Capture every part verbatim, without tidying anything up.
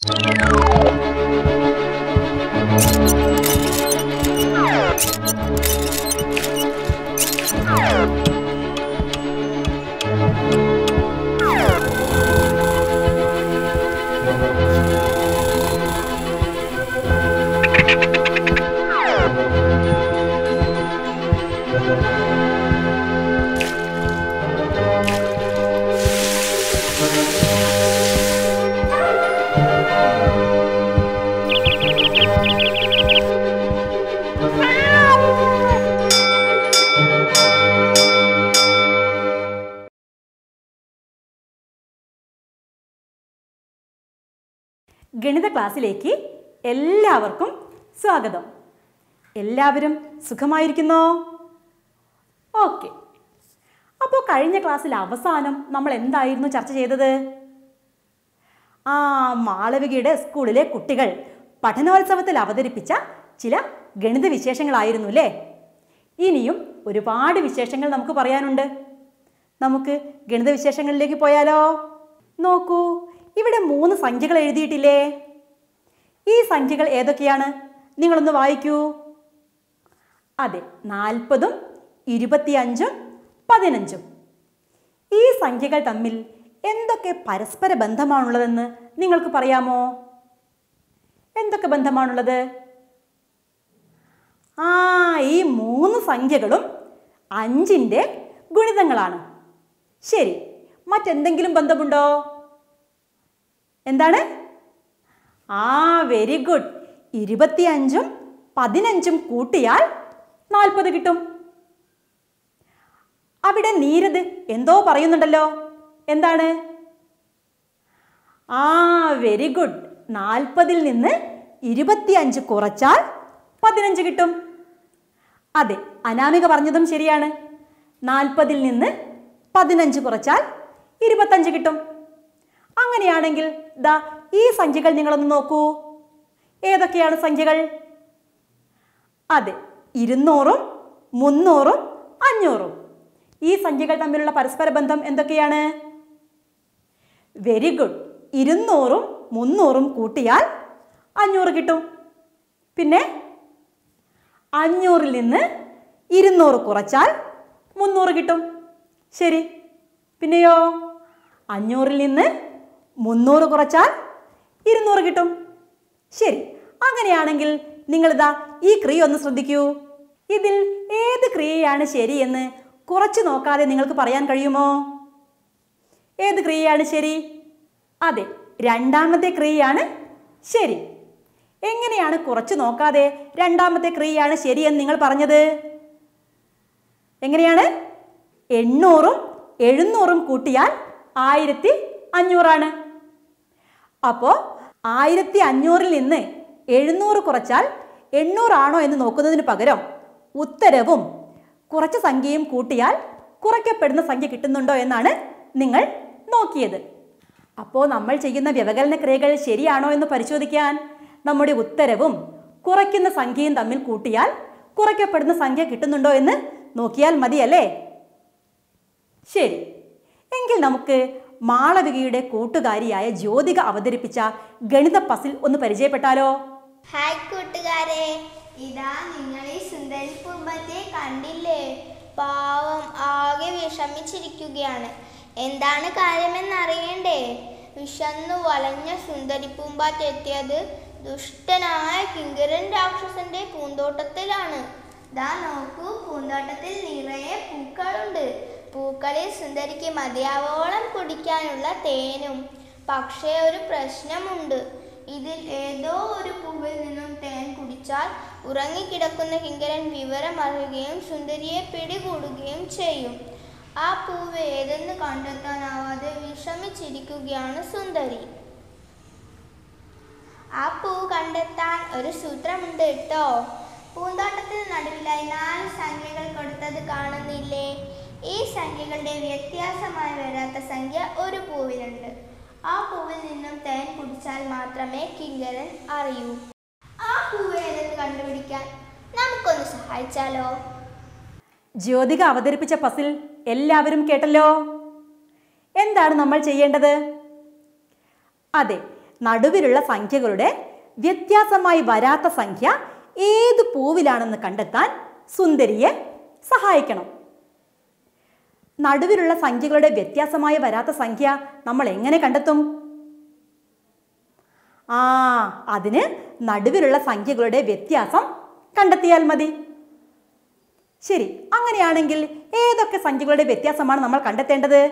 ഗണിത ക്ലാസ്സിലേക്ക് എല്ലാവർക്കും സ്വാഗതം. എല്ലാവരും സുഖമായിരിക്കുന്നോ? ഓക്കെ. അപ്പോൾ കഴിഞ്ഞ ക്ലാസ്സിൽ അവസാനം നമ്മൾ എന്തായിരുന്നു ചർച്ച ചെയ്തത്? ആ മാളവികയുടെ സ്കൂളിലെ കുട്ടികൾ പഠനോത്സവത്തിൽ അവതരിപ്പിച്ച ചില ഗണിത വിശേഷങ്ങളായിരുന്നു അല്ലേ? ഇനിയും ഒരുപാട് വിശേഷങ്ങൾ നമുക്ക് പറയാനുണ്ട്. നമുക്ക് ഗണിത വിശേഷങ്ങളിലേക്ക് പോയാലോ? നോക്കൂ, ഇവിടെ മൂന്ന് സംഖ്യകൾ എഴുതിയിട്ടില്ലേ? ഈ സംഖ്യകൾ ഏതൊക്കെയാണ്? നിങ്ങളൊന്ന് വായിക്കൂ. അതെ, നാൽപ്പതും ഇരുപത്തിയഞ്ചും പതിനഞ്ചും. ഈ സംഖ്യകൾ തമ്മിൽ എന്തൊക്കെ പരസ്പര ബന്ധമാണുള്ളതെന്ന് നിങ്ങൾക്ക് പറയാമോ? എന്തൊക്കെ ബന്ധമാണുള്ളത്? ആ ഈ മൂന്ന് സംഖ്യകളും അഞ്ചിൻ്റെ ഗുണിതങ്ങളാണ്. ശരി, മറ്റെന്തെങ്കിലും ബന്ധമുണ്ടോ? എന്താണ്? ആ വെരി ഗുഡ്. ഇരുപത്തിയഞ്ചും പതിനഞ്ചും കൂട്ടിയാൽ നാൽപ്പത് കിട്ടും. അവിടെ നീരദ് എന്തോ പറയുന്നുണ്ടല്ലോ. എന്താണ്? ആ വെരി ഗുഡ്. നാൽപ്പതിൽ നിന്ന് ഇരുപത്തിയഞ്ച് കുറച്ചാൽ പതിനഞ്ച് കിട്ടും. അതെ, അനാമിക പറഞ്ഞതും ശരിയാണ്. നാൽപ്പതിൽ നിന്ന് പതിനഞ്ച് കുറച്ചാൽ ഇരുപത്തഞ്ച് കിട്ടും. അങ്ങനെയാണെങ്കിൽ ദാ ഈ സംഖ്യകൾ നിങ്ങളൊന്ന് നോക്കൂ. ഏതൊക്കെയാണ് സംഖ്യകൾ? അതെ, ഇരുന്നൂറും മുന്നൂറും അഞ്ഞൂറും. ഈ സംഖ്യകൾ തമ്മിലുള്ള പരസ്പര ബന്ധം എന്തൊക്കെയാണ്? Very good. ഇരുന്നൂറും മുന്നൂറും കൂട്ടിയാൽ അഞ്ഞൂറ് കിട്ടും. പിന്നെ അഞ്ഞൂറിൽ നിന്ന് ഇരുന്നൂറ് കുറച്ചാൽ മുന്നൂറ് കിട്ടും. ശരി. പിന്നെയോ? അഞ്ഞൂറിൽ നിന്ന് മുന്നൂറ് കുറച്ചാൽ ഇരുന്നൂറ് കിട്ടും. ശരി. അങ്ങനെയാണെങ്കിൽ നിങ്ങളിതാ ഈ ക്രിയ ഒന്ന് ശ്രദ്ധിക്കൂ. ഇതിൽ ഏത് ക്രിയയാണ് ശരിയെന്ന് കുറച്ച് നോക്കാതെ നിങ്ങൾക്ക് പറയാൻ കഴിയുമോ? ഏത് ക്രിയയാണ് ശരി? അതെ, രണ്ടാമത്തെ ക്രിയയാണ് ശരി. എങ്ങനെയാണ് കുറച്ച് നോക്കാതെ രണ്ടാമത്തെ ക്രിയയാണ് ശരിയെന്ന് നിങ്ങൾ പറഞ്ഞത്? എങ്ങനെയാണ്? എണ്ണൂറും എഴുന്നൂറും കൂട്ടിയാൽ ആയിരത്തി അഞ്ഞൂറാണ്. അപ്പോൾ ആയിരത്തി അഞ്ഞൂറിൽ നിന്ന് എഴുന്നൂറ് കുറച്ചാൽ എണ്ണൂറാണോ എന്ന് നോക്കുന്നതിന് പകരം ഉത്തരവും കുറച്ച് സംഖ്യയും കൂട്ടിയാൽ കുറയ്ക്കപ്പെടുന്ന സംഖ്യ കിട്ടുന്നുണ്ടോ എന്നാണ് നിങ്ങൾ നോക്കിയത്. അപ്പോൾ നമ്മൾ ചെയ്യുന്ന വ്യവകലന ക്രിയകൾ ശരിയാണോ എന്ന് പരിശോധിക്കാൻ നമ്മുടെ ഉത്തരവും കുറയ്ക്കുന്ന സംഖ്യയും തമ്മിൽ കൂട്ടിയാൽ കുറയ്ക്കപ്പെടുന്ന സംഖ്യ കിട്ടുന്നുണ്ടോ എന്ന് നോക്കിയാൽ മതിയല്ലേ? ശരി. എങ്കിൽ നമുക്ക് മാളവികയുടെ കൂട്ടുകാരിയായ ജ്യോതിക അവതരിപ്പിച്ച ഗണിത പസിൽ ഒന്ന് പരിചയപ്പെട്ടാലോ? ഹായ് കൂട്ടുകാരെ, ഇതാ നിങ്ങൾ ഈ സുന്ദരി പൂമ്പത്തെ കണ്ടില്ലേ? പാവം ആകെ വിഷമിച്ചിരിക്കുകയാണ്. എന്താണ് കാര്യമെന്നറിയണ്ടേ? വിഷന്നു വലഞ്ഞ സുന്ദരി പൂമ്പാറ്റ എത്തിയത് ദുഷ്ടനായ കിങ്കരൻ രാക്ഷസന്റെ പൂന്തോട്ടത്തിലാണ്. ദാ നോക്കൂ, പൂന്തോട്ടത്തിൽ നിറയെ പൂക്കളുണ്ട്. പൂക്കളിൽ സുന്ദരിക്ക് മതിയാവോളം കുടിക്കാനുള്ള തേനും. പക്ഷേ ഒരു പ്രശ്നമുണ്ട്. ഇതിൽ ഏതോ ഒരു പൂവിൽ നിന്നും തേൻ കുടിച്ചാൽ ഉറങ്ങിക്കിടക്കുന്ന കിങ്കരൻ വിവരമറിയുകയും സുന്ദരിയെ പിടികൂടുകയും ചെയ്യും. ആ പൂവ് ഏതെന്ന് കണ്ടെത്താനാവാതെ വിഷമിച്ചിരിക്കുകയാണ് സുന്ദരി. ആ പൂവ് കണ്ടെത്താൻ ഒരു സൂത്രമുണ്ട് കേട്ടോ. പൂന്തോട്ടത്തിന് നടുവിലായി നാല് സംഖ്യകൾ കൊടുത്തത് കാണുന്നില്ലേ? ഈ സംഖ്യകളുടെ വ്യത്യാസമായി വരാത്ത സംഖ്യ ഒരു പൂവിലുണ്ട്. ആ പൂവിൽ നിന്നും തേൻ കുടിച്ചാൽ മാത്രമേ കിങ്കരൻ അറിയൂ. ആ പൂവ് ഏതെന്ന് കണ്ടുപിടിക്കാൻ നമുക്കൊന്ന് സഹായിച്ചാലോ? ജ്യോതിക അവതരിപ്പിച്ച പസിൽ എല്ലാവരും കേട്ടല്ലോ. എന്താണ് നമ്മൾ ചെയ്യേണ്ടത്? അതെ, നടുവിലുള്ള സംഖ്യകളുടെ വ്യത്യാസമായി വരാത്ത സംഖ്യ ഏത് പൂവിലാണെന്ന് കണ്ടെത്താൻ സുന്ദരിയെ സഹായിക്കണം. നടുവിലുള്ള സംഖ്യകളുടെ വ്യത്യാസമായി വരാത്ത സംഖ്യ നമ്മൾ എങ്ങനെ കണ്ടെത്തും? ആ അതിന് നടുവിലുള്ള സംഖ്യകളുടെ വ്യത്യാസം കണ്ടെത്തിയാൽ മതി. ശരി, അങ്ങനെയാണെങ്കിൽ ഏതൊക്കെ സംഖ്യകളുടെ വ്യത്യാസമാണ് നമ്മൾ കണ്ടെത്തേണ്ടത്?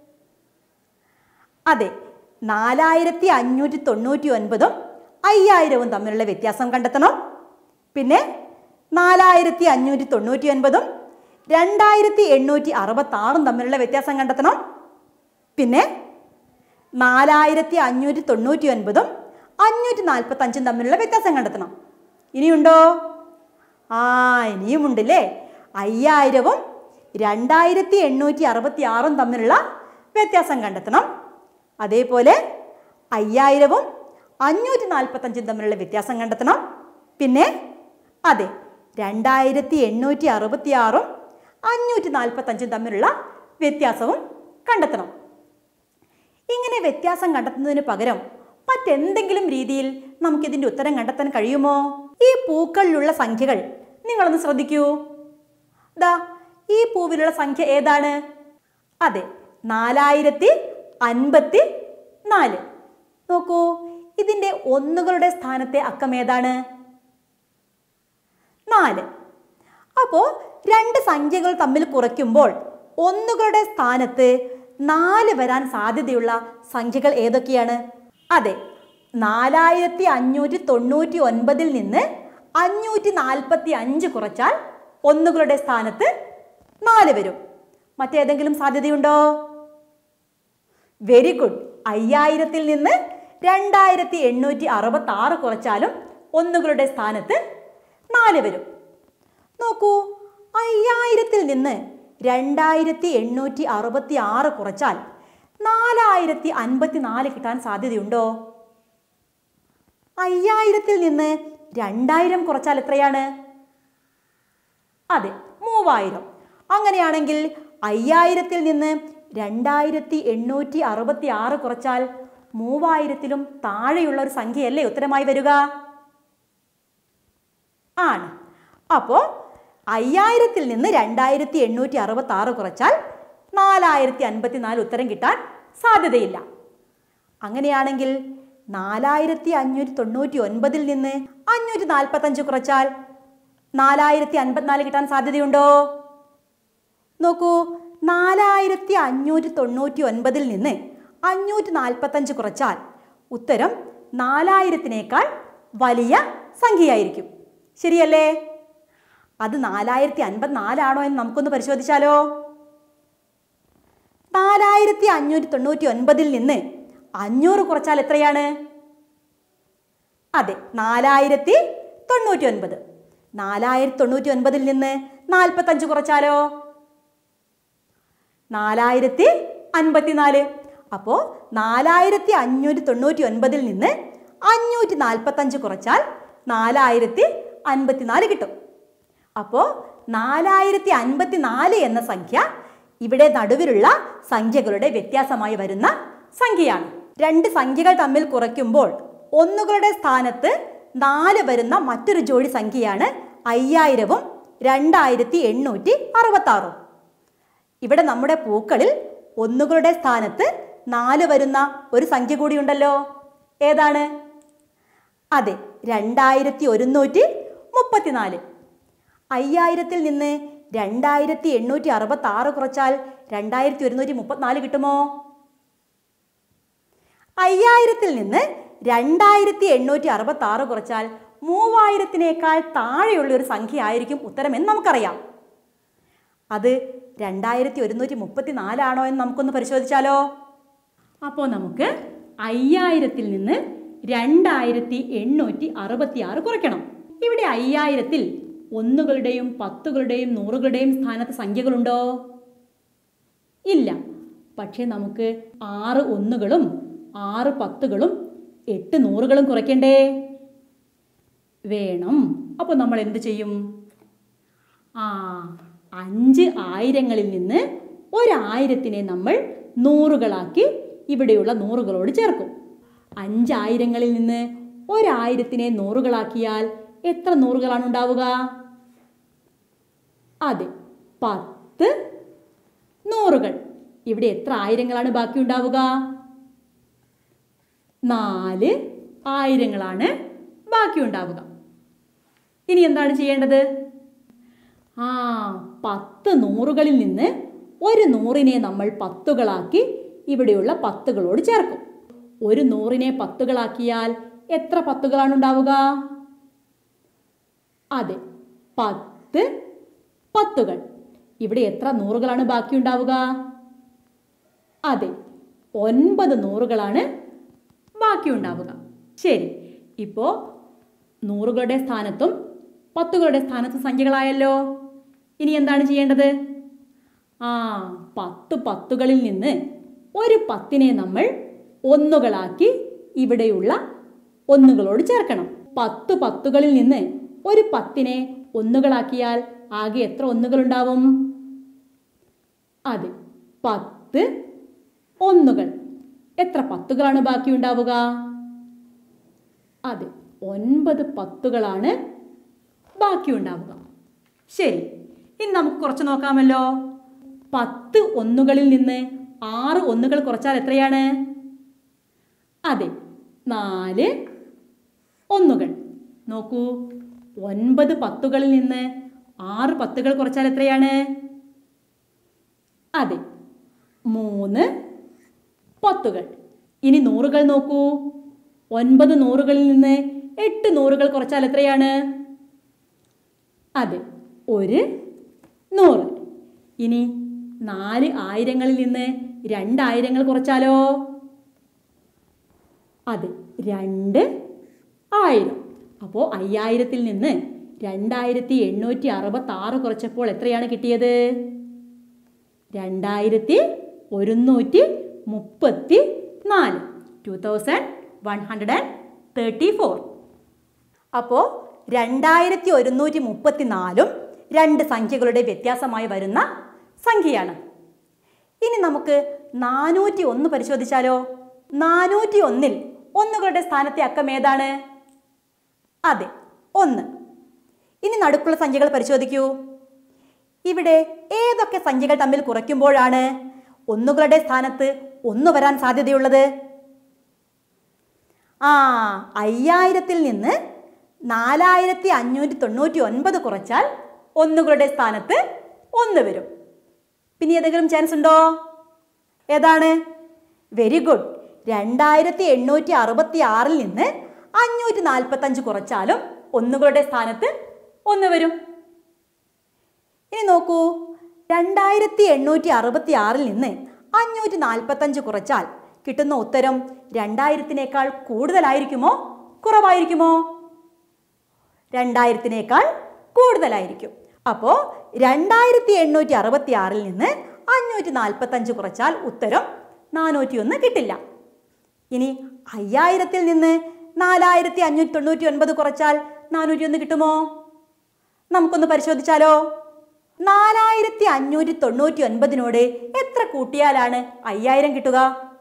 അതെ, നാലായിരത്തി അഞ്ഞൂറ്റി തൊണ്ണൂറ്റി ഒൻപതും അയ്യായിരവും തമ്മിലുള്ള വ്യത്യാസം കണ്ടെത്തണം. പിന്നെ നാലായിരത്തി അഞ്ഞൂറ്റി തൊണ്ണൂറ്റി ഒൻപതും രണ്ടായിരത്തി എണ്ണൂറ്റി അറുപത്തി ആറും തമ്മിലുള്ള വ്യത്യാസം കണ്ടെത്തണം. പിന്നെ നാലായിരത്തി അഞ്ഞൂറ്റി തൊണ്ണൂറ്റി ഒൻപതും അഞ്ഞൂറ്റി നാൽപ്പത്തി അഞ്ചും തമ്മിലുള്ള വ്യത്യാസം കണ്ടെത്തണം. ഇനിയുണ്ടോ? ആ ഇനിയുമുണ്ടല്ലേ. അയ്യായിരവും രണ്ടായിരത്തി എണ്ണൂറ്റി അറുപത്തി ആറും തമ്മിലുള്ള വ്യത്യാസം കണ്ടെത്തണം. അതേപോലെ അയ്യായിരവും അഞ്ഞൂറ്റി നാൽപ്പത്തി അഞ്ചും തമ്മിലുള്ള വ്യത്യാസം കണ്ടെത്തണം. പിന്നെ അതെ, രണ്ടായിരത്തി എണ്ണൂറ്റി അറുപത്തി ആറും അഞ്ഞൂറ്റി നാൽപ്പത്തി അഞ്ചും തമ്മിലുള്ള വ്യത്യാസവും കണ്ടെത്തണം. ഇങ്ങനെ വ്യത്യാസം കണ്ടെത്തുന്നതിന് പകരം മറ്റെന്തെങ്കിലും രീതിയിൽ നമുക്കിതിൻ്റെ ഉത്തരം കണ്ടെത്താൻ കഴിയുമോ? ഈ പൂക്കളിലുള്ള സംഖ്യകൾ നിങ്ങളൊന്ന് ശ്രദ്ധിക്കൂ. ദാ ഈ പൂവിലുള്ള സംഖ്യ ഏതാണ്? അതെ, നാലായിരത്തി അൻപത്തി നാല്. നോക്കൂ, ഇതിൻ്റെ ഒന്നുകളുടെ സ്ഥാനത്തെ അക്കം ഏതാണ്? നാല്. അപ്പോൾ രണ്ട് സംഖ്യകൾ തമ്മിൽ കുറയ്ക്കുമ്പോൾ ഒന്നുകളുടെ സ്ഥാനത്ത് നാല് വരാൻ സാധ്യതയുള്ള സംഖ്യകൾ ഏതൊക്കെയാണ്? അതെ, നാലായിരത്തി അഞ്ഞൂറ്റി തൊണ്ണൂറ്റി ഒൻപതിൽ നിന്ന് അഞ്ഞൂറ്റി നാൽപ്പത്തി അഞ്ച് കുറച്ചാൽ ഒന്നുകളുടെ സ്ഥാനത്ത് നാല് വരും. മറ്റേതെങ്കിലും സാധ്യതയുണ്ടോ? Very good. അയ്യായിരത്തിൽ നിന്ന് രണ്ടായിരത്തി എണ്ണൂറ്റി അറുപത്തി ആറ് കുറച്ചാലും ഒന്നുകളുടെ സ്ഥാനത്ത് നാല് വരും. നോക്കൂ, അയ്യായിരത്തിൽ നിന്ന് രണ്ടായിരത്തി എണ്ണൂറ്റി അറുപത്തി ആറ് കുറച്ചാൽ നാലായിരത്തി അൻപത്തി നാല് കിട്ടാൻ സാധ്യതയുണ്ടോ? അയ്യായിരത്തിൽ നിന്ന് രണ്ടായിരം കുറച്ചാൽ എത്രയാണ്? അതെ, മൂവായിരം. അങ്ങനെയാണെങ്കിൽ അയ്യായിരത്തിൽ നിന്ന് രണ്ടായിരത്തി എണ്ണൂറ്റി അറുപത്തി ആറ് കുറച്ചാൽ മൂവായിരത്തിലും താഴെയുള്ള ഒരു സംഖ്യയല്ലേ ഉത്തരമായി വരിക? ആണ്. അപ്പോൾ അയ്യായിരത്തിൽ നിന്ന് രണ്ടായിരത്തി എണ്ണൂറ്റി അറുപത്തി ആറ് കുറച്ചാൽ നാലായിരത്തി അൻപത്തി നാല് ഉത്തരം കിട്ടാൻ സാധ്യതയില്ല. അങ്ങനെയാണെങ്കിൽ നാലായിരത്തി അഞ്ഞൂറ്റി തൊണ്ണൂറ്റി ഒൻപതിൽ നിന്ന് അഞ്ഞൂറ്റി നാൽപ്പത്തി അഞ്ച് കുറച്ചാൽ നാലായിരത്തി അൻപത്തിനാല് കിട്ടാൻ സാധ്യതയുണ്ടോ? നോക്കൂ, നാലായിരത്തി അഞ്ഞൂറ്റി തൊണ്ണൂറ്റി ഒൻപതിൽ നിന്ന് അഞ്ഞൂറ്റി നാൽപ്പത്തി അഞ്ച് കുറച്ചാൽ ഉത്തരം നാലായിരത്തിനേക്കാൾ വലിയ സംഖ്യയായിരിക്കും. ശരിയല്ലേ? അത് നാലായിരത്തി അൻപത്തിനാലാണോ എന്ന് നമുക്കൊന്ന് പരിശോധിച്ചാലോ? നാലായിരത്തി അഞ്ഞൂറ്റി തൊണ്ണൂറ്റി ഒൻപതിൽ നിന്ന് അഞ്ഞൂറ് കുറച്ചാൽ എത്രയാണ്? അതെ, നാലായിരത്തി തൊണ്ണൂറ്റി ഒൻപത്. നാലായിരത്തി തൊണ്ണൂറ്റി ഒൻപതിൽ നിന്ന് നാൽപ്പത്തി അഞ്ച് കുറച്ചാലോ? നാലായിരത്തി അൻപത്തിനാല്. അപ്പോൾ നാലായിരത്തി അഞ്ഞൂറ്റി തൊണ്ണൂറ്റി ഒൻപതിൽ നിന്ന് അഞ്ഞൂറ്റി നാൽപ്പത്തി അഞ്ച് കുറച്ചാൽ നാലായിരത്തി അൻപത്തിനാല് കിട്ടും. അപ്പോൾ നാലായിരത്തി അൻപത്തി നാല് എന്ന സംഖ്യ ഇവിടെ നടുവിലുള്ള സംഖ്യകളുടെ വ്യത്യാസമായി വരുന്ന സംഖ്യയാണ്. രണ്ട് സംഖ്യകൾ തമ്മിൽ കുറയ്ക്കുമ്പോൾ ഒന്നുകളുടെ സ്ഥാനത്ത് നാല് വരുന്ന മറ്റൊരു ജോഡി സംഖ്യയാണ് അയ്യായിരവും രണ്ടായിരത്തി എണ്ണൂറ്റി അറുപത്തി ആറും. ഇവിടെ നമ്മുടെ പൂക്കളിൽ ഒന്നുകളുടെ സ്ഥാനത്ത് നാല് വരുന്ന ഒരു സംഖ്യ കൂടിയുണ്ടല്ലോ. ഏതാണ്? അതെ, രണ്ടായിരത്തി ഒരുന്നൂറ്റി മുപ്പത്തിനാല്. അയ്യായിരത്തിൽ നിന്ന് രണ്ടായിരത്തി എണ്ണൂറ്റി അറുപത്തി ആറ് കുറച്ചാൽ രണ്ടായിരത്തി ഒരുന്നൂറ്റി മുപ്പത്തിനാല് കിട്ടുമോ? അയ്യായിരത്തിൽ നിന്ന് രണ്ടായിരത്തി എണ്ണൂറ്റി അറുപത്തി ആറ് കുറച്ചാൽ മൂവായിരത്തിനേക്കാൾ താഴെയുള്ള ഒരു സംഖ്യ ആയിരിക്കും ഉത്തരമെന്ന് നമുക്കറിയാം. അത് രണ്ടായിരത്തി ഒരുന്നൂറ്റി മുപ്പത്തി നാലാണോ എന്ന് നമുക്കൊന്ന് പരിശോധിച്ചാലോ? അപ്പോൾ നമുക്ക് അയ്യായിരത്തിൽ നിന്ന് രണ്ടായിരത്തി എണ്ണൂറ്റി അറുപത്തി ആറ് കുറയ്ക്കണം. ഇവിടെ അയ്യായിരത്തിൽ ഒന്നുകളുടെയും പത്തുകളുടെയും നൂറുകളുടെയും സ്ഥാനത്ത് സംഖ്യകളുണ്ടോ? ഇല്ല. പക്ഷേ നമുക്ക് ആറ് ഒന്നുകളും ആറ് പത്തുകളും എട്ട് നൂറുകളും കുറയ്ക്കണ്ടേ? വേണം. അപ്പോൾ നമ്മൾ എന്ത് ചെയ്യും? ആ അഞ്ച് ആയിരങ്ങളിൽ നിന്ന് ഒരായിരത്തിനെ നമ്മൾ നൂറുകളാക്കി ഇവിടെയുള്ള നൂറുകളോട് ചേർക്കും. അഞ്ചായിരങ്ങളിൽ നിന്ന് ഒരായിരത്തിനെ നൂറുകളാക്കിയാൽ എത്ര നൂറുകളാണ് ഉണ്ടാവുക? അതെ, പത്ത് നൂറുകൾ. ഇവിടെ എത്ര ആയിരങ്ങളാണ് ബാക്കി ഉണ്ടാവുക? നാല് ആയിരങ്ങളാണ് ബാക്കി ഉണ്ടാവുക. ഇനി എന്താണ് ചെയ്യേണ്ടത്? ആ പത്ത് നൂറുകളിൽ നിന്ന് ഒരു നൂറിനെ നമ്മൾ പത്തുകളാക്കി ഇവിടെയുള്ള പത്തുകളോട് ചേർക്കും. ഒരു നൂറിനെ പത്തുകളാക്കിയാൽ എത്ര പത്തുകളാണ് ഉണ്ടാവുക? അതെ, പത്ത് പത്തുകൾ. ഇവിടെ എത്ര നൂറുകളാണ് ബാക്കി ഉണ്ടാവുക? അതെ, ഒൻപത് നൂറുകളാണ് ബാക്കി ഉണ്ടാവുക. ശരി, ഇപ്പോൾ നൂറുകളുടെ സ്ഥാനത്തും പത്തുകളുടെ സ്ഥാനത്തും സംഖ്യകളായല്ലോ. ഇനി എന്താണ് ചെയ്യേണ്ടത്? ആ പത്ത് പത്തുകളിൽ നിന്ന് ഒരു പത്തിനെ നമ്മൾ ഒന്നുകളാക്കി ഇവിടെയുള്ള ഒന്നുകളോട് ചേർക്കണം. പത്ത് പത്തുകളിൽ നിന്ന് ഒരു പത്തിനെ ഒന്നുകളാക്കിയാൽ ആകെ എത്ര ഒന്നുകളുണ്ടാവും? അതെ, പത്ത് ഒന്നുകൾ. എത്ര പത്തുകളാണ് ബാക്കി ഉണ്ടാവുക? അതെ, ഒൻപത് പത്തുകളാണ് ബാക്കി ഉണ്ടാവുക. ശരി, ഇനി നമുക്ക് കുറച്ച് നോക്കാമല്ലോ. പത്ത് ഒന്നുകളിൽ നിന്ന് ആറ് ഒന്നുകൾ കുറച്ചാൽ എത്രയാണ്? അതെ, നാല് ഒന്നുകൾ. നോക്കൂ, ഒൻപത് പത്തുകളിൽ നിന്ന് ആറ് പത്തുകൾ കുറച്ചാൽ എത്രയാണ്? അതെ, മൂന്ന് പത്തുകൾ. ഇനി നൂറുകൾ നോക്കൂ. ഒൻപത് നൂറുകളിൽ നിന്ന് എട്ട് നൂറുകൾ കുറച്ചാൽ എത്രയാണ്? അതെ, ഒരു നൂറ്. ഇനി നാല് ആയിരങ്ങളിൽ നിന്ന് രണ്ടായിരങ്ങൾ കുറച്ചാലോ? അതെ, രണ്ട് ആയിരം. അപ്പോൾ അയ്യായിരത്തിൽ നിന്ന് രണ്ടായിരത്തി എണ്ണൂറ്റി അറുപത്തി ആറ് കുറച്ചപ്പോൾ എത്രയാണ് കിട്ടിയത്? രണ്ടായിരത്തി ഒരുന്നൂറ്റി മുപ്പത്തി നാല് two thousand one hundred and thirty four. അപ്പോൾ രണ്ടായിരത്തി ഒരുന്നൂറ്റി മുപ്പത്തി നാലും രണ്ട് സംഖ്യകളുടെ വ്യത്യാസമായി വരുന്ന സംഖ്യയാണ്. ഇനി നമുക്ക് നാനൂറ്റി ഒന്ന് പരിശോധിച്ചാലോ? നാനൂറ്റി ഒന്നിൽ ഒന്നുകളുടെ സ്ഥാനത്തെ അക്കം ഏതാണ്? അതെ, ഒന്ന്. ഇനി നടുക്കുള്ള സംഖ്യകൾ പരിശോധിക്കൂ. ഇവിടെ ഏതൊക്കെ സംഖ്യകൾ തമ്മിൽ കുറയ്ക്കുമ്പോഴാണ് ഒന്നുകളുടെ സ്ഥാനത്ത് ഒന്ന് വരാൻ സാധ്യതയുള്ളത്? ആ അയ്യായിരത്തിൽ നിന്ന് നാലായിരത്തി അഞ്ഞൂറ്റി തൊണ്ണൂറ്റി ഒൻപത് കുറച്ചാൽ ഒന്നുകളുടെ സ്ഥാനത്ത് ഒന്ന് വരും. പിന്നെ ഏതെങ്കിലും ചാൻസ് ഉണ്ടോ? ഏതാണ്? Very good. രണ്ടായിരത്തി എണ്ണൂറ്റി അറുപത്തി ആറിൽ നിന്ന് അഞ്ഞൂറ്റി നാൽപ്പത്തി അഞ്ച് കുറച്ചാലും ഒന്നുകളുടെ സ്ഥാനത്ത് ഒന്ന് വരും. ഇനി നോക്കൂ, രണ്ടായിരത്തി എണ്ണൂറ്റി അറുപത്തി ആറിൽ നിന്ന് അഞ്ഞൂറ്റി നാൽപ്പത്തി അഞ്ച് കുറച്ചാൽ കിട്ടുന്ന ഉത്തരം രണ്ടായിരത്തിനേക്കാൾ കൂടുതലായിരിക്കുമോ കുറവായിരിക്കുമോ? രണ്ടായിരത്തിനേക്കാൾ കൂടുതലായിരിക്കും. അപ്പോൾ രണ്ടായിരത്തി എണ്ണൂറ്റി അറുപത്തി ആറിൽ നിന്ന് അഞ്ഞൂറ്റി നാൽപ്പത്തി അഞ്ച് കുറച്ചാൽ ഉത്തരം നാനൂറ്റി ഒന്ന് കിട്ടില്ല. ഇനി അയ്യായിരത്തിൽ നിന്ന് നാലായിരത്തി അഞ്ഞൂറ്റി തൊണ്ണൂറ്റി ഒൻപത് കുറച്ചാൽ നാനൂറ്റി ഒന്ന് കിട്ടുമോ? നമുക്കൊന്ന് പരിശോധിച്ചാലോ? നാലായിരത്തി അഞ്ഞൂറ്റി തൊണ്ണൂറ്റി ഒൻപതിനോട് എത്ര കൂട്ടിയാലാണ് അയ്യായിരം കിട്ടുക?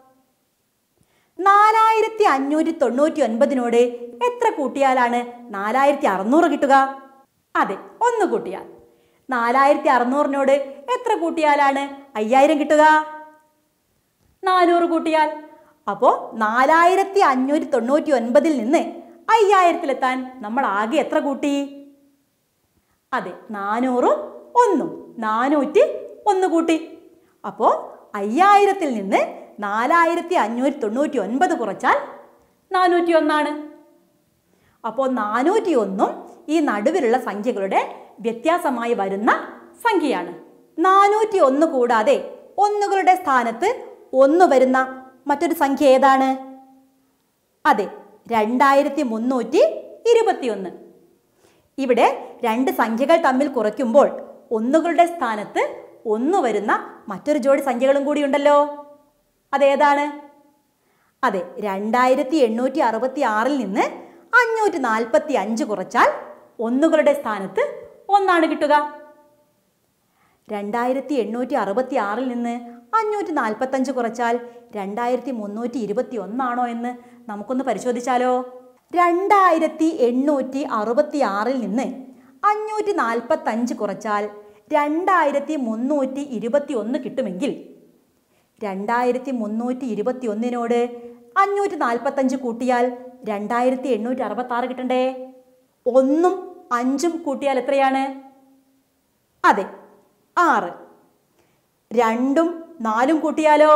നാലായിരത്തി അഞ്ഞൂറ്റി തൊണ്ണൂറ്റി ഒൻപതിനോട് എത്ര കൂട്ടിയാലാണ് നാലായിരത്തി അറുന്നൂറ് കിട്ടുക? അതെ, ഒന്ന് കൂട്ടിയാൽ. നാലായിരത്തി അറുന്നൂറിനോട് എത്ര കൂട്ടിയാലാണ് അയ്യായിരം കിട്ടുക? നാനൂറ് കൂട്ടിയാൽ. അപ്പോൾ നാലായിരത്തി അഞ്ഞൂറ്റി തൊണ്ണൂറ്റി ഒൻപതിൽ നിന്ന് അയ്യായിരത്തിലെത്താൻ നമ്മൾ ആകെ എത്ര കൂട്ടി? അതെ, നാനൂറും ഒന്നും, നാനൂറ്റി ഒന്ന് കൂട്ടി. അപ്പോൾ അയ്യായിരത്തിൽ നിന്ന് നാലായിരത്തി അഞ്ഞൂറ്റി തൊണ്ണൂറ്റി ഒൻപത് കുറച്ചാൽ നാനൂറ്റി ഒന്നാണ്. അപ്പോൾ നാനൂറ്റി ഒന്നും ഈ നടുവിലുള്ള സംഖ്യകളുടെ വ്യത്യാസമായി വരുന്ന സംഖ്യയാണ്. നാനൂറ്റി ഒന്ന് കൂടാതെ ഒന്നുകളുടെ സ്ഥാനത്ത് ഒന്ന് വരുന്ന മറ്റൊരു സംഖ്യ ഏതാണ്? അതെ, രണ്ടായിരത്തി മുന്നൂറ്റി ഇരുപത്തി ഒന്ന്. ഇവിടെ രണ്ട് സംഖ്യകൾ തമ്മിൽ കുറയ്ക്കുമ്പോൾ ഒന്നുകളുടെ സ്ഥാനത്ത് ഒന്ന് വരുന്ന മറ്റൊരു ജോഡി സംഖ്യകളും കൂടി ഉണ്ടല്ലോ. അതേതാണ്? അതെ, രണ്ടായിരത്തി എണ്ണൂറ്റി അറുപത്തി ആറിൽ നിന്ന് അഞ്ഞൂറ്റി നാൽപ്പത്തി അഞ്ച് കുറച്ചാൽ ഒന്നുകളുടെ സ്ഥാനത്ത് ഒന്നാണ് കിട്ടുക. രണ്ടായിരത്തി എണ്ണൂറ്റി അറുപത്തി ആറിൽ നിന്ന് അഞ്ഞൂറ്റി നാൽപ്പത്തഞ്ച് കുറച്ചാൽ രണ്ടായിരത്തി മുന്നൂറ്റി ഇരുപത്തി ഒന്നാണോ എന്ന് നമുക്കൊന്ന് പരിശോധിച്ചാലോ? രണ്ടായിരത്തി എണ്ണൂറ്റി അറുപത്തി ആറിൽ നിന്ന് അഞ്ഞൂറ്റി നാൽപ്പത്തഞ്ച് കുറച്ചാൽ രണ്ടായിരത്തി മുന്നൂറ്റി ഇരുപത്തി ഒന്ന് കിട്ടുമെങ്കിൽ രണ്ടായിരത്തി മുന്നൂറ്റി ഇരുപത്തി ഒന്നിനോട് അഞ്ഞൂറ്റി നാൽപ്പത്തഞ്ച് കൂട്ടിയാൽ രണ്ടായിരത്തി എണ്ണൂറ്റി അറുപത്തി ആറ് കിട്ടണ്ടേ? ഒന്നും അഞ്ചും കൂട്ടിയാൽ എത്രയാണ്? അതെ, ആറ്. രണ്ടും നാലും കൂട്ടിയാലോ?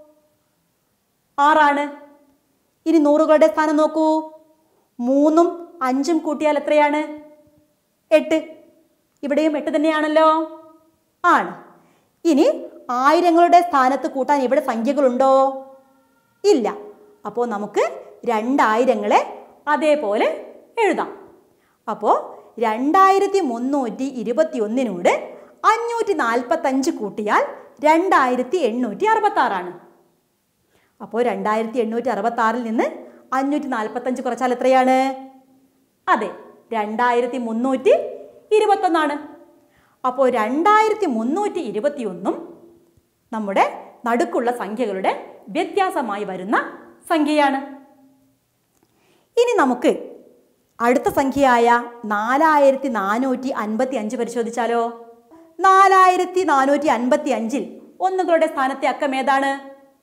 ആറാണ്. ഇനി നൂറുകളുടെ സ്ഥാനം നോക്കൂ. മൂന്നും അഞ്ചും കൂട്ടിയാൽ എത്രയാണ്? എട്ട്. ഇവിടെയും എട്ട് തന്നെയാണല്ലോ. ആണ്. ഇനി ആയിരങ്ങളുടെ സ്ഥാനത്ത് കൂട്ടാൻ ഇവിടെ സംഖ്യകളുണ്ടോ? ഇല്ല. അപ്പോൾ നമുക്ക് രണ്ടായിരങ്ങളെ അതേപോലെ എഴുതാം. അപ്പോൾ രണ്ടായിരത്തി മുന്നൂറ്റി ഇരുപത്തി ഒന്നിനോട് അഞ്ഞൂറ്റി നാൽപ്പത്തഞ്ച് കൂട്ടിയാൽ രണ്ടായിരത്തി എണ്ണൂറ്റി അറുപത്തി ആറാണ്. അപ്പോൾ രണ്ടായിരത്തി എണ്ണൂറ്റി അറുപത്തി ആറിൽ നിന്ന് അഞ്ഞൂറ്റി നാൽപ്പത്തഞ്ച് കുറച്ചാൽ എത്രയാണ്? അതെ, രണ്ടായിരത്തി മുന്നൂറ്റി ഇരുപത്തൊന്നാണ്. അപ്പോൾ രണ്ടായിരത്തി മുന്നൂറ്റി ഇരുപത്തി ഒന്നും നമ്മുടെ നടുക്കുള്ള സംഖ്യകളുടെ വ്യത്യാസമായി വരുന്ന സംഖ്യയാണ്. ഇനി നമുക്ക് അടുത്ത സംഖ്യയായ നാലായിരത്തി നാനൂറ്റി അൻപത്തി അഞ്ച് പരിശോധിച്ചാലോ? നാലായിരത്തി നാനൂറ്റി അൻപത്തി അഞ്ചിൽ ഒന്നുകളുടെ സ്ഥാനത്തെ അക്കം ഏതാണ്?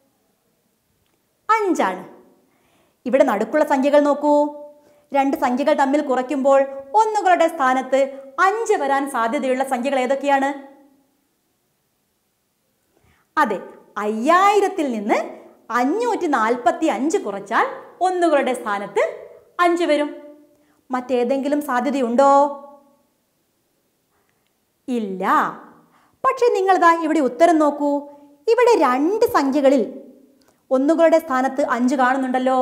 അഞ്ചാണ്. ഇവിടെ നടുക്കുള്ള സംഖ്യകൾ നോക്കൂ. രണ്ട് സംഖ്യകൾ തമ്മിൽ കുറയ്ക്കുമ്പോൾ ഒന്നുകളുടെ സ്ഥാനത്ത് അഞ്ച് വരാൻ സാധ്യതയുള്ള സംഖ്യകൾ ഏതൊക്കെയാണ്? അതെ, അയ്യായിരത്തിൽ നിന്ന് അഞ്ഞൂറ്റി നാൽപ്പത്തി അഞ്ച് കുറച്ചാൽ ഒന്നുകളുടെ സ്ഥാനത്ത് അഞ്ച് വരും. മറ്റേതെങ്കിലും സാധ്യതയുണ്ടോ? ഇല്ല. പക്ഷെ നിങ്ങളിതാ ഇവിടെ ഉത്തരം നോക്കൂ. ഇവിടെ രണ്ട് സംഖ്യകളിൽ ഒന്നുകളുടെ സ്ഥാനത്ത് അഞ്ച് കാണുന്നുണ്ടല്ലോ.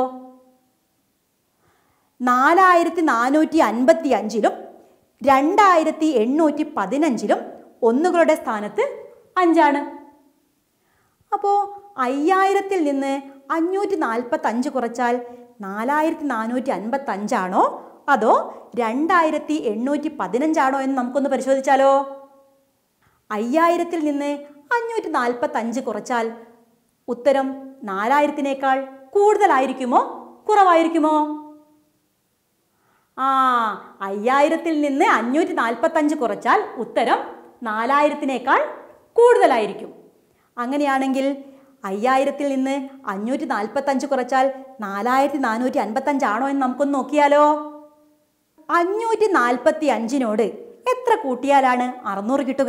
നാലായിരത്തി നാനൂറ്റി അൻപത്തി അഞ്ചിലും രണ്ടായിരത്തി എണ്ണൂറ്റി പതിനഞ്ചിലും ഒന്നുകളുടെ സ്ഥാനത്ത് അഞ്ചാണ്. അപ്പോൾ അയ്യായിരത്തിൽ നിന്ന് അഞ്ഞൂറ്റി നാൽപ്പത്തി അഞ്ച് കുറച്ചാൽ നാലായിരത്തി നാനൂറ്റി അൻപത്തി അഞ്ചാണോ അതോ രണ്ടായിരത്തി എണ്ണൂറ്റി പതിനഞ്ചാണോ എന്ന് നമുക്കൊന്ന് പരിശോധിച്ചാലോ? അയ്യായിരത്തിൽ നിന്ന് അഞ്ഞൂറ്റി നാൽപ്പത്തി അഞ്ച് കുറച്ചാൽ ഉത്തരം നാലായിരത്തിനേക്കാൾ കൂടുതലായിരിക്കുമോ കുറവായിരിക്കുമോ? ആ അയ്യായിരത്തിൽ നിന്ന് അഞ്ഞൂറ്റി നാൽപ്പത്തി അഞ്ച് കുറച്ചാൽ ഉത്തരം നാലായിരത്തിനേക്കാൾ കൂടുതലായിരിക്കും. അങ്ങനെയാണെങ്കിൽ അയ്യായിരത്തിൽ നിന്ന് അഞ്ഞൂറ്റി നാൽപ്പത്തി അഞ്ച് കുറച്ചാൽ നാലായിരത്തി നാനൂറ്റി അൻപത്തി അഞ്ചാണോ എന്ന് നമുക്കൊന്ന് നോക്കിയാലോ? അഞ്ഞൂറ്റി നാൽപ്പത്തി അഞ്ചിനോട് എത്ര കൂട്ടിയാലാണ് അറുന്നൂറ് കിട്ടുക?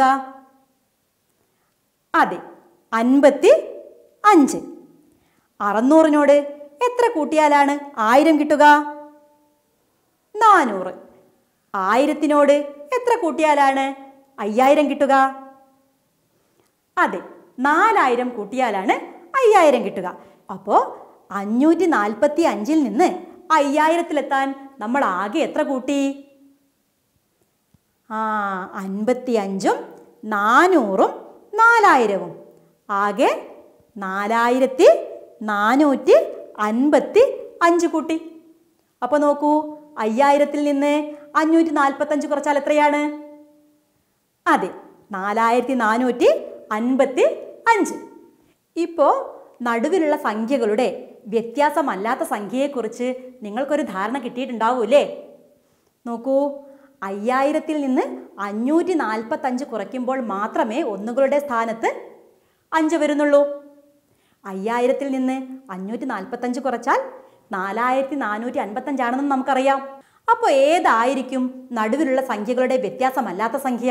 അതെ, അൻപത്തി അഞ്ച്. അറുന്നൂറിനോട് എത്ര കൂട്ടിയാലാണ് ആയിരം കിട്ടുക? നാനൂറ്. ആയിരത്തിനോട് എത്ര കൂട്ടിയാലാണ് അയ്യായിരം കിട്ടുക? അതെ, നാലായിരം കൂട്ടിയാലാണ് അയ്യായിരം കിട്ടുക. അപ്പോൾ അഞ്ഞൂറ്റി നാൽപ്പത്തി അഞ്ചിൽ നിന്ന് അയ്യായിരത്തിലെത്താൻ നമ്മൾ ആകെ എത്ര കൂട്ടി? ആ അൻപത്തി അഞ്ചും നാനൂറും നാലായിരവും ആകെ നാലായിരത്തി നാനൂറ്റി അൻപത്തി അഞ്ച് കൂട്ടി. അപ്പോൾ നോക്കൂ, അയ്യായിരത്തിൽ നിന്ന് അഞ്ഞൂറ്റി നാൽപ്പത്തഞ്ച് കുറച്ചാൽ എത്രയാണ്? അതെ, നാലായിരത്തി നാനൂറ്റി അൻപത്തി അഞ്ച്. ഇപ്പോൾ നടുവിലുള്ള സംഖ്യകളുടെ വ്യത്യാസമല്ലാത്ത സംഖ്യയെക്കുറിച്ച് നിങ്ങൾക്കൊരു ധാരണ കിട്ടിയിട്ടുണ്ടാവൂല്ലേ? നോക്കൂ, അയ്യായിരത്തിൽ നിന്ന് അഞ്ഞൂറ്റി നാൽപ്പത്തഞ്ച് കുറയ്ക്കുമ്പോൾ മാത്രമേ ഒന്നുകളുടെ സ്ഥാനത്ത് അഞ്ച് വരുന്നുള്ളൂ. അയ്യായിരത്തിൽ നിന്ന് അഞ്ഞൂറ്റി നാൽപ്പത്തഞ്ച് കുറച്ചാൽ നാലായിരത്തി നാനൂറ്റി അൻപത്തഞ്ചാണെന്ന് നമുക്കറിയാം. അപ്പോൾ ഏതായിരിക്കും നടുവിലുള്ള സംഖ്യകളുടെ വ്യത്യാസമല്ലാത്ത സംഖ്യ?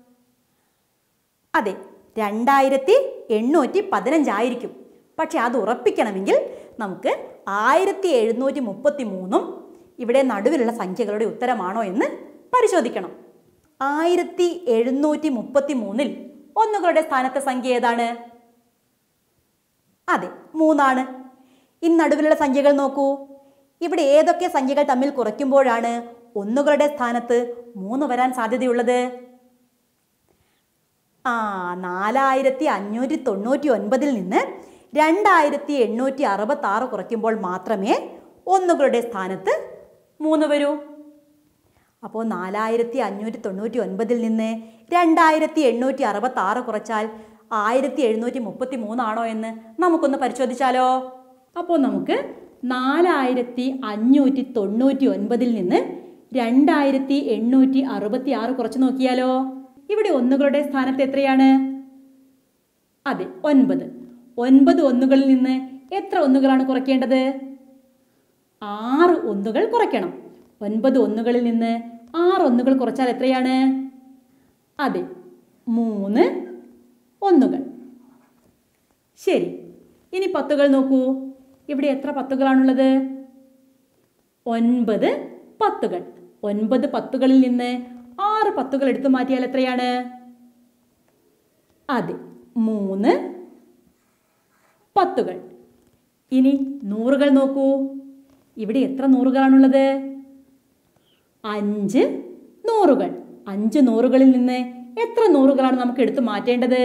അതെ, രണ്ടായിരത്തി എണ്ണൂറ്റി പതിനഞ്ചായിരിക്കും. പക്ഷെ അത് ഉറപ്പിക്കണമെങ്കിൽ നമുക്ക് ആയിരത്തി എഴുന്നൂറ്റി മുപ്പത്തി മൂന്നും ഇവിടെ നടുവിലുള്ള സംഖ്യകളുടെ ഉത്തരമാണോ എന്ന് പരിശോധിക്കണം. ആയിരത്തി എഴുന്നൂറ്റി മുപ്പത്തി മൂന്നിൽ ഒന്നുകളുടെ സ്ഥാനത്തെ സംഖ്യ ഏതാണ്? അതെ, മൂന്നാണ്. ഇനി നടുവിലുള്ള സംഖ്യകൾ നോക്കൂ. ഇവിടെ ഏതൊക്കെ സംഖ്യകൾ തമ്മിൽ കുറയ്ക്കുമ്പോഴാണ് ഒന്നുകളുടെ സ്ഥാനത്ത് മൂന്ന് വരാൻ സാധ്യതയുള്ളത്? ആ നാലായിരത്തി അഞ്ഞൂറ്റി തൊണ്ണൂറ്റി ഒൻപതിൽ നിന്ന് രണ്ടായിരത്തി എണ്ണൂറ്റി അറുപത്തി ആറ് കുറയ്ക്കുമ്പോൾ മാത്രമേ ഒന്നുകളുടെ സ്ഥാനത്ത് മൂന്ന് വരൂ. അപ്പോൾ നാലായിരത്തി അഞ്ഞൂറ്റി തൊണ്ണൂറ്റി ഒൻപതിൽ നിന്ന് രണ്ടായിരത്തി എണ്ണൂറ്റി അറുപത്തി ആറ് കുറച്ചാൽ ആയിരത്തി എഴുന്നൂറ്റി മുപ്പത്തി മൂന്നാണോ എന്ന് നമുക്കൊന്ന് പരിശോധിച്ചാലോ? അപ്പോൾ നമുക്ക് നാലായിരത്തി അഞ്ഞൂറ്റി തൊണ്ണൂറ്റി ഒൻപതിൽ നിന്ന് രണ്ടായിരത്തി എണ്ണൂറ്റി അറുപത്തി ആറ് കുറച്ച് നോക്കിയാലോ? ഇവിടെ ഒന്നുകളുടെ സ്ഥാനത്ത് എത്രയാണ്? അതെ, ഒൻപത്. ഒൻപത് ഒന്നുകളിൽ നിന്ന് എത്ര ഒന്നുകളാണ് കുറയ്ക്കേണ്ടത്? ആറ് ഒന്നുകൾ കുറയ്ക്കണം. ഒൻപത് ഒന്നുകളിൽ നിന്ന് ആറ് ഒന്നുകൾ കുറച്ചാൽ എത്രയാണ്? അതെ, മൂന്ന് ഒന്നുകൾ. ശരി, ഇനി പത്തുകൾ നോക്കൂ. ഇവിടെ എത്ര പത്തുകളാണുള്ളത്? ഒൻപത് പത്തുകൾ. ഒൻപത് പത്തുകളിൽ നിന്ന് ആറ് പത്തുകൾ എടുത്തു മാറ്റിയാൽ എത്രയാണ്? അതെ, മൂന്ന് പത്തുകൾ. ഇനി നൂറുകൾ നോക്കൂ. ഇവിടെ എത്ര നൂറുകളാണുള്ളത്? അഞ്ച് നൂറുകൾ. അഞ്ച് നൂറുകളിൽ നിന്ന് എത്ര നൂറുകളാണ് നമുക്ക് എടുത്തു മാറ്റേണ്ടത്?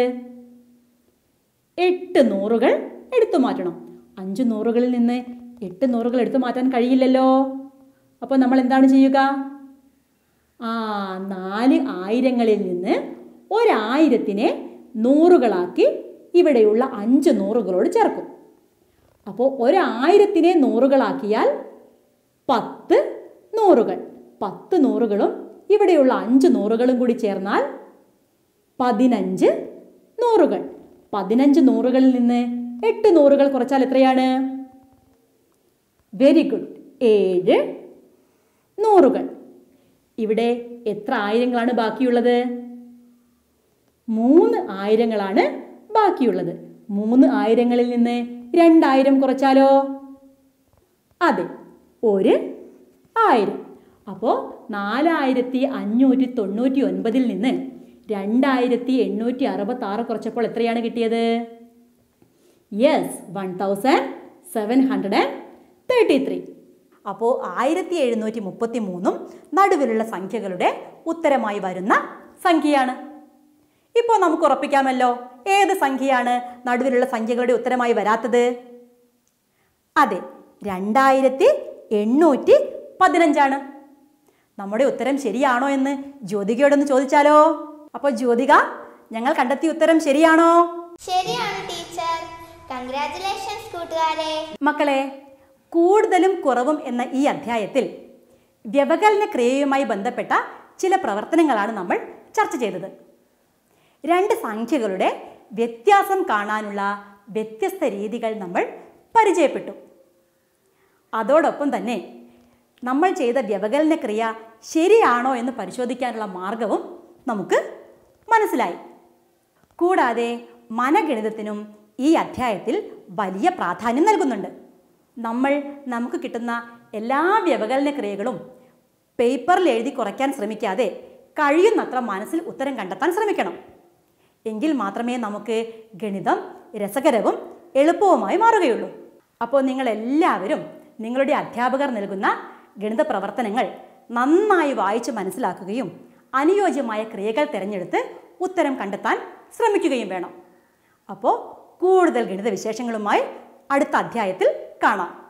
എട്ട് നൂറുകൾ എടുത്തു മാറ്റണം. അഞ്ച് നൂറുകളിൽ നിന്ന് എട്ട് നൂറുകൾ എടുത്തു മാറ്റാൻ കഴിയില്ലല്ലോ. അപ്പോൾ നമ്മൾ എന്താണ് ചെയ്യുക? ആ നാല് ആയിരങ്ങളിൽ നിന്ന് ഒരായിരത്തിനെ നൂറുകളാക്കി ഇവിടെയുള്ള അഞ്ച് നൂറുകളോട് ചേർക്കും. അപ്പോൾ ഒരായിരത്തിനെ നൂറുകളാക്കിയാൽ പത്ത് നൂറുകൾ. പത്ത് നൂറുകളും ഇവിടെയുള്ള അഞ്ച് നൂറുകളും കൂടി ചേർന്നാൽ പതിനഞ്ച് നൂറുകൾ. പതിനഞ്ച് നൂറുകളിൽ നിന്ന് എട്ട് നൂറുകൾ കുറച്ചാൽ എത്രയാണ്? വെരി ഗുഡ്, ഏഴ് നൂറുകൾ. ഇവിടെ എത്ര ആയിരങ്ങളാണ് ബാക്കിയുള്ളത്? മൂന്ന് ആയിരങ്ങളാണ് ബാക്കിയുള്ളത്. മൂന്ന് ആയിരങ്ങളിൽ നിന്ന് രണ്ടായിരം കുറച്ചാലോ? അതെ, ഒരു ആയിരം. അപ്പോൾ നാലായിരത്തി അഞ്ഞൂറ്റി തൊണ്ണൂറ്റി ഒൻപതിൽ നിന്ന് രണ്ടായിരത്തി എണ്ണൂറ്റി അറുപത്തി ആറ് കുറച്ചപ്പോൾ എത്രയാണ് കിട്ടിയത്? Yes, one thousand seven hundred and thirty three. അപ്പോൾ ആയിരത്തി എഴുന്നൂറ്റി മുപ്പത്തി മൂന്നും നടുവിലുള്ള സംഖ്യകളുടെ ഉത്തരമായി വരുന്ന സംഖ്യയാണ്. ഇപ്പോൾ നമുക്ക് ഉറപ്പിക്കാമല്ലോ ഏത് സംഖ്യയാണ് നടുവിലുള്ള സംഖ്യകളുടെ ഉത്തരമായി വരാത്തത്? അതെ, രണ്ടായിരത്തി എണ്ണൂറ്റി പതിനഞ്ചാണ്. നമ്മുടെ ഉത്തരം ശരിയാണോ എന്ന് ജ്യോതികയോടൊന്ന് ചോദിച്ചാലോ? അപ്പോൾ ജ്യോതിക, ഞങ്ങൾ കണ്ടെത്തിയ ഉത്തരം ശരിയാണോ? ശരിയാണ് ടീച്ചർ. കൺഗ്രാറ്റുലേഷൻസ് കൂട്ടുകാരെ. മക്കളെ, കൂടുതലും കുറവും എന്ന ഈ അധ്യായത്തിൽ വ്യവകലന ക്രിയയുമായി ബന്ധപ്പെട്ട ചില പ്രവർത്തനങ്ങളാണ് നമ്മൾ ചർച്ച ചെയ്തത്. രണ്ട് സംഖ്യകളുടെ വ്യത്യാസം കാണാനുള്ള വ്യത്യസ്ത രീതികൾ നമ്മൾ പരിചയപ്പെട്ടു. അതോടൊപ്പം തന്നെ നമ്മൾ ചെയ്ത വ്യവകലന ക്രിയ ശരിയാണോ എന്ന് പരിശോധിക്കാനുള്ള മാർഗവും നമുക്ക് മനസ്സിലായി. കൂടാതെ മനഗണിതത്തിനും ഈ അധ്യായത്തിൽ വലിയ പ്രാധാന്യം നൽകുന്നുണ്ട്. നമ്മൾ നമുക്ക് കിട്ടുന്ന എല്ലാ വ്യവകലന ക്രിയകളും പേപ്പറിൽ എഴുതി കുറയ്ക്കാൻ ശ്രമിക്കാതെ കഴിയുന്നത്ര മനസ്സിൽ ഉത്തരം കണ്ടെത്താൻ ശ്രമിക്കണം. എങ്കിൽ മാത്രമേ നമുക്ക് ഗണിതം രസകരവും എളുപ്പവുമായി മാറുകയുള്ളൂ. അപ്പോൾ നിങ്ങളെല്ലാവരും നിങ്ങളുടെ അധ്യാപകർ നൽകുന്ന ഗണിത പ്രവർത്തനങ്ങൾ നന്നായി വായിച്ച് മനസ്സിലാക്കുകയും അനുയോജ്യമായ ക്രിയകൾ തിരഞ്ഞെടുത്ത് ഉത്തരം കണ്ടെത്താൻ ശ്രമിക്കുകയും വേണം. അപ്പോൾ കൂടുതൽ ഗണിത വിശേഷങ്ങളുമായി അടുത്ത അധ്യായത്തിൽ കാണാം.